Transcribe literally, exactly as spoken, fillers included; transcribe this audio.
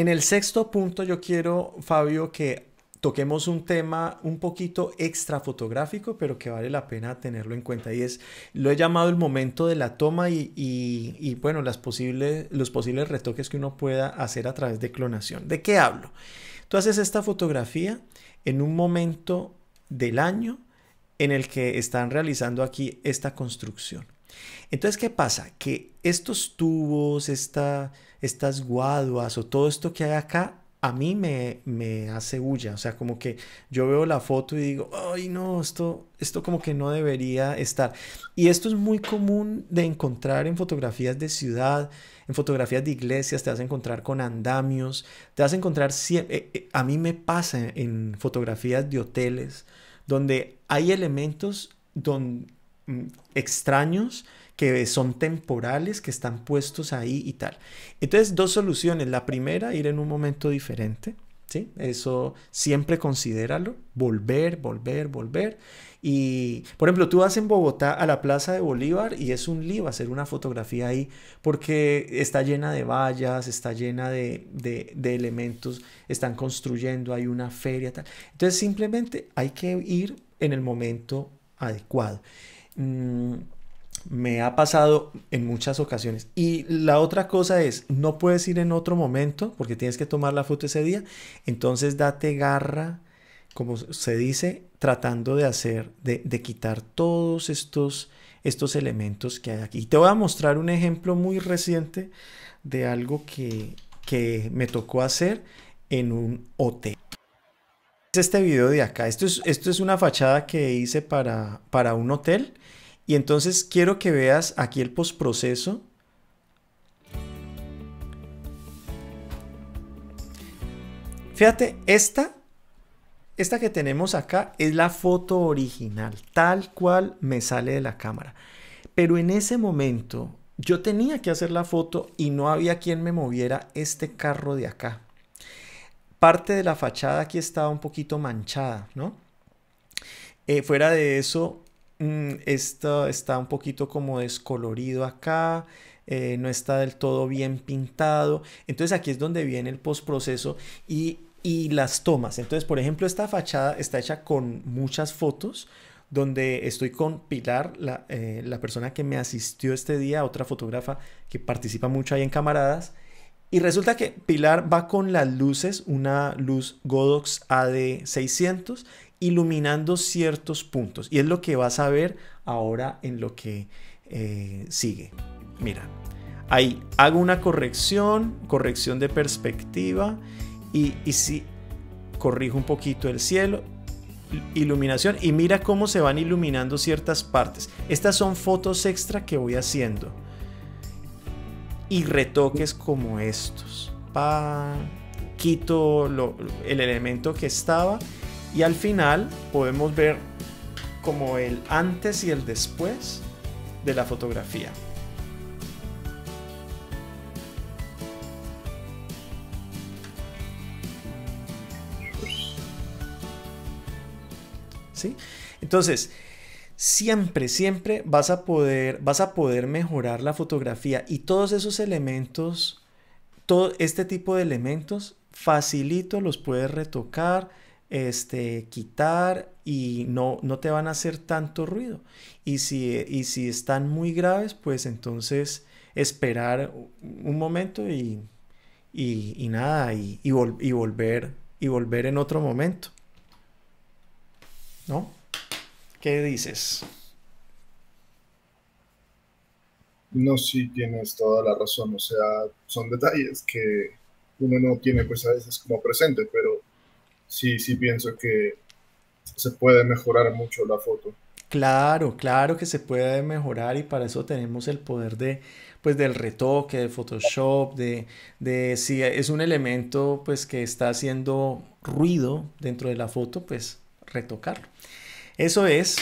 En el sexto punto yo quiero, Fabio, que toquemos un tema un poquito extra fotográfico, pero que vale la pena tenerlo en cuenta. Y es, lo he llamado el momento de la toma y, y, y bueno, las posibles, los posibles retoques que uno pueda hacer a través de clonación. ¿De qué hablo? Tú haces esta fotografía en un momento del año en el que están realizando aquí esta construcción. Entonces, ¿qué pasa? Que estos tubos, esta, estas guaduas o todo esto que hay acá, a mí me, me hace bulla. O sea, como que yo veo la foto y digo, ay no, esto, esto como que no debería estar. Y esto es muy común de encontrar en fotografías de ciudad, en fotografías de iglesias, te vas a encontrar con andamios, te vas a encontrar, siempre, eh, eh, a mí me pasa en, en fotografías de hoteles, donde hay elementos don, mm, extraños que son temporales, que están puestos ahí y tal. Entonces, dos soluciones. La primera, ir en un momento diferente, ¿sí? Eso siempre considéralo. Volver, volver, volver. Y, por ejemplo, tú vas en Bogotá a la Plaza de Bolívar y es un lío hacer una fotografía ahí porque está llena de vallas, está llena de, de, de elementos, están construyendo, hay una feria, tal. Entonces, simplemente hay que ir en el momento adecuado. Mm, Me ha pasado en muchas ocasiones. Y la otra cosa es, no puedes ir en otro momento porque tienes que tomar la foto ese día. Entonces date garra, como se dice, tratando de hacer, de, de quitar todos estos, estos elementos que hay aquí. Y te voy a mostrar un ejemplo muy reciente de algo que, que me tocó hacer en un hotel. Este video de acá, esto es, esto es una fachada que hice para, para un hotel. Y entonces quiero que veas aquí el postproceso. Fíjate, esta, esta que tenemos acá es la foto original, tal cual me sale de la cámara. Pero en ese momento yo tenía que hacer la foto y no había quien me moviera este carro de acá. Parte de la fachada aquí estaba un poquito manchada, ¿no? Eh, fuera de eso... Esto está un poquito como descolorido acá, eh, no está del todo bien pintado. Entonces aquí es donde viene el postproceso y, y las tomas. Entonces, por ejemplo, esta fachada está hecha con muchas fotos, donde estoy con Pilar, la, eh, la persona que me asistió este día, otra fotógrafa que participa mucho ahí en Camaradas. Y resulta que Pilar va con las luces, una luz Godox A D seiscientos, iluminando ciertos puntos. Y es lo que vas a ver ahora en lo que eh, sigue. Mira, ahí hago una corrección, corrección de perspectiva. Y, y sí, corrijo un poquito el cielo, iluminación. Y mira cómo se van iluminando ciertas partes. Estas son fotos extra que voy haciendo. Y retoques como estos. Pa, quito lo, el elemento que estaba. Y al final podemos ver como el antes y el después de la fotografía. ¿Sí? Entonces, siempre, siempre vas a poder, vas a poder mejorar la fotografía y todos esos elementos, todo este tipo de elementos, facilito los puedes retocar, este, quitar y no, no te van a hacer tanto ruido. Y si, y si están muy graves, pues entonces esperar un momento y, y, y nada, y, y, vol y, volver, y volver en otro momento. ¿No? ¿Qué dices? No, sí, tienes toda la razón. O sea, son detalles que uno no tiene pues a veces como presente, pero sí, sí pienso que se puede mejorar mucho la foto. Claro, claro que se puede mejorar y para eso tenemos el poder de, pues, del retoque, de Photoshop, de, de si es un elemento pues que está haciendo ruido dentro de la foto, pues retocarlo. Eso es.